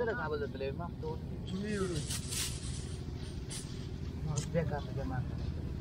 ada kabel telemah tuh. Harus jaga bagaimana.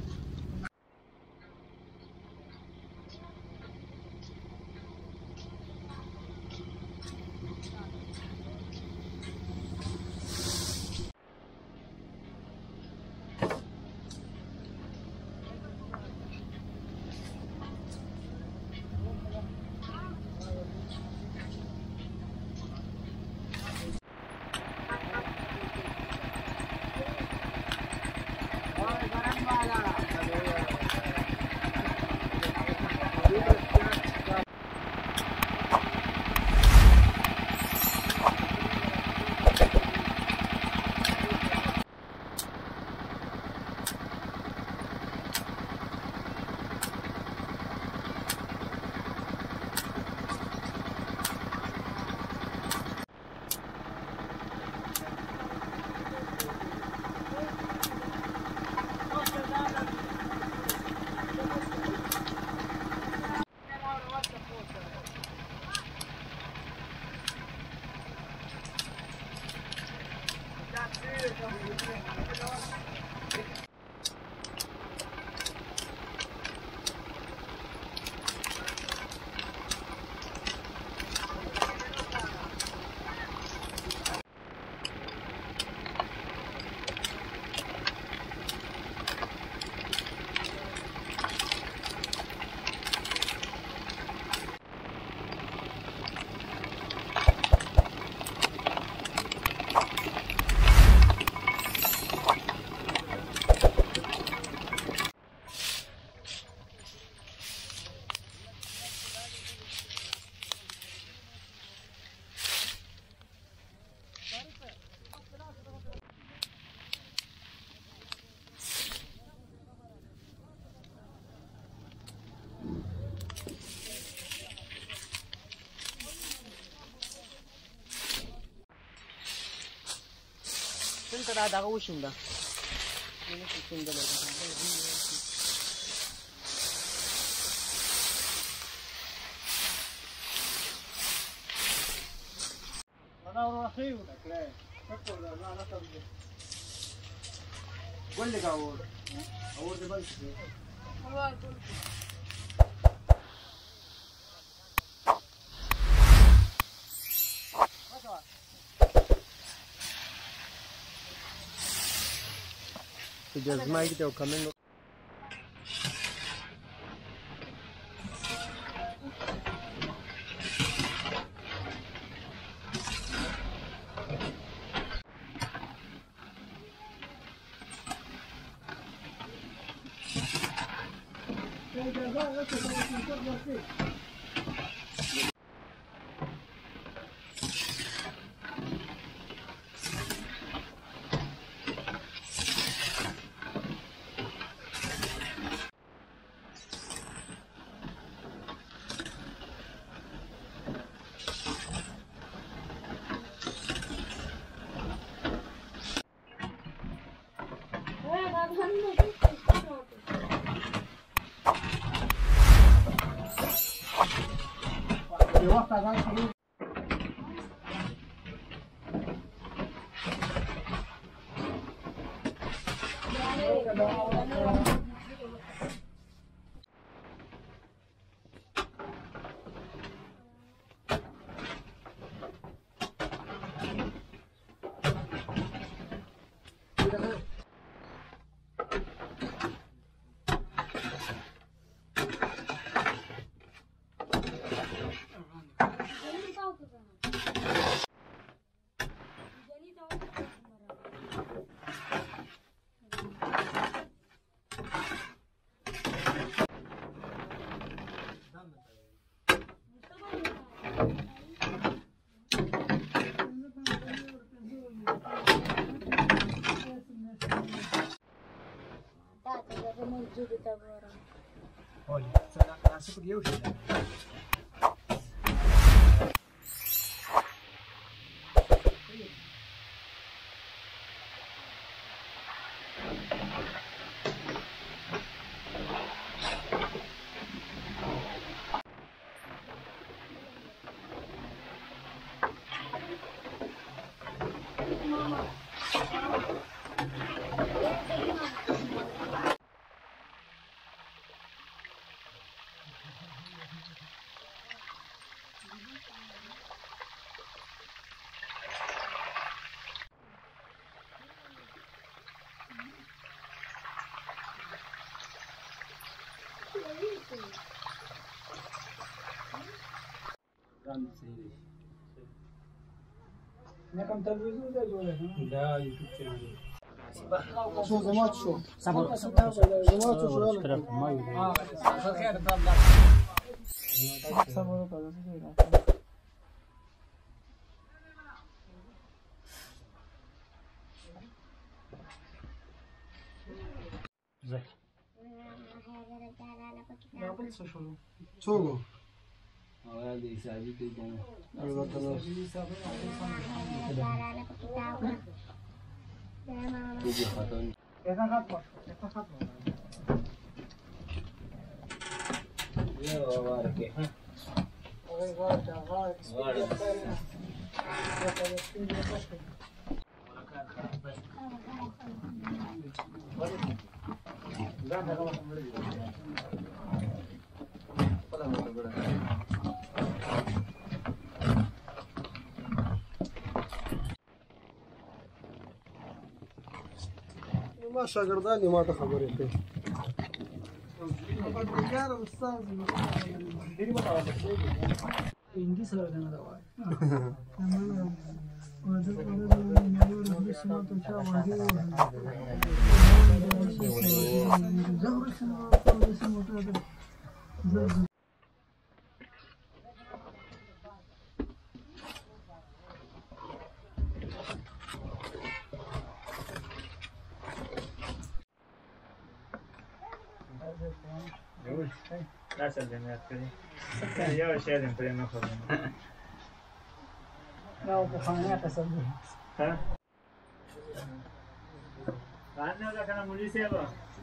Sunt rada ușinda. Nu știu cum de la أنا أخي ولا كلا فكر لا تبغى قول لي أول ده بس just might they'll come in. Olha, essa podia eu chegar. کوم تلویزیون دی جوړه دا یوټیوب چینل شو زمات شو صبر زمات شو طرف ما یو خیر طب صبر وکړه زه څوک هغه د حسابي کوي کنه البته تو به خاطر یو ورکه ما شاګردان ما ته خبرې کوي انګلیس سره نه دا وایي لا سلميات كذي يا شيء اللي مبين ناخذ لا بخانات اسوي ها انا ولا كان موليسي ابا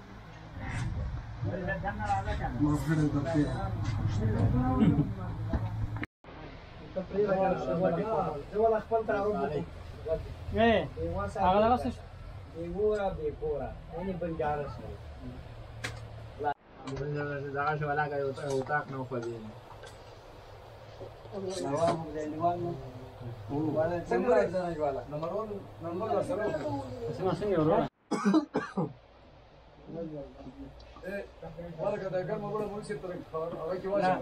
ولا كان هذا كان مفكر التفكير ولا خپل تعارف ايه هغه راځي دیوورا دیکورا یعنی بنجارس دا شو ولا کوي او تاک نو خو دي نوام دیوان ولا څنګه راځي والا نمبر سره څنګه ورو ورګه دا ګرمه وړه مونږ تر هغه کې واشه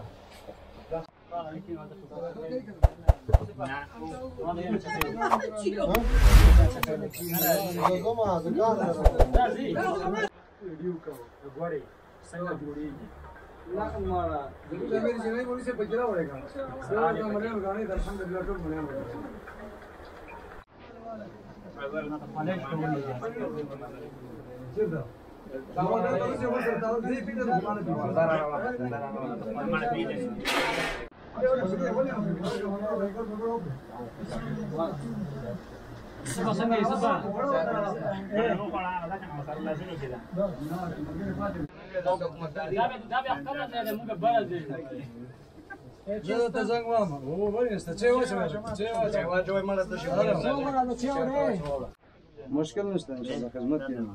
ویډیو کوو غوړې څنګه جوړیږي لا مالا د امیر جنې پولیس په ګرا وړيګا دا د مليان غاڼې درشن د بلټون مليان اگر نه پالش کوي چیرته دا وړه د څه وسه دا دې پیټه د ځمانه پیټه سبا څنګه یې سبا نو پړا دا څنګه مسله شنو کېده دا بیا خپل نه موږ بل دي زه ته زنګ وام او ورنسته چې واچوي مړه ته شو مشکل نشته ان شاء الله خدمت کوم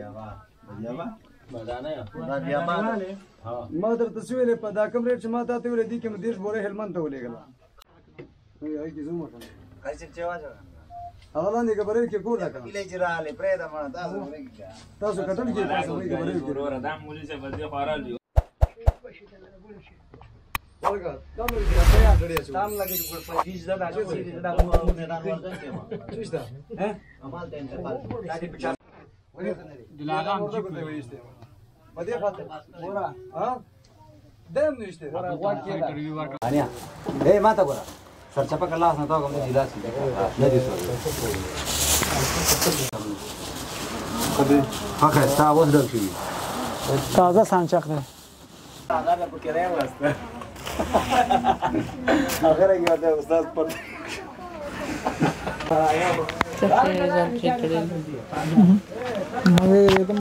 ما درته ویلې په دا کوم ریټ چې ما ته ویلې دي کې مدیش بوره هلمند ته ولېګل هغه کې زما کنه هغه لاندې خبرې کې کور دا کنه تاسو کټل کې تاسو وایي خبرې کې ورور دا مولي څه بده خورالي ورګه دا مې بیا ډړې شو تام لګي په فیس دا دا میدان ورته کې چیش دا ها امال ته انتقال دا دې پچا دلاغان ورته کوته وېسته بده خاطر ورا ها دم نشته ورا غوا کې انیا اے ما ته ګورا سرچا په کلاس نه تا کوم دي لاس نه دي سو کبه هغه ستا اوس دل شي تازه سانچاق دی هغه په کې راوسته هغه یو د استاد پر څه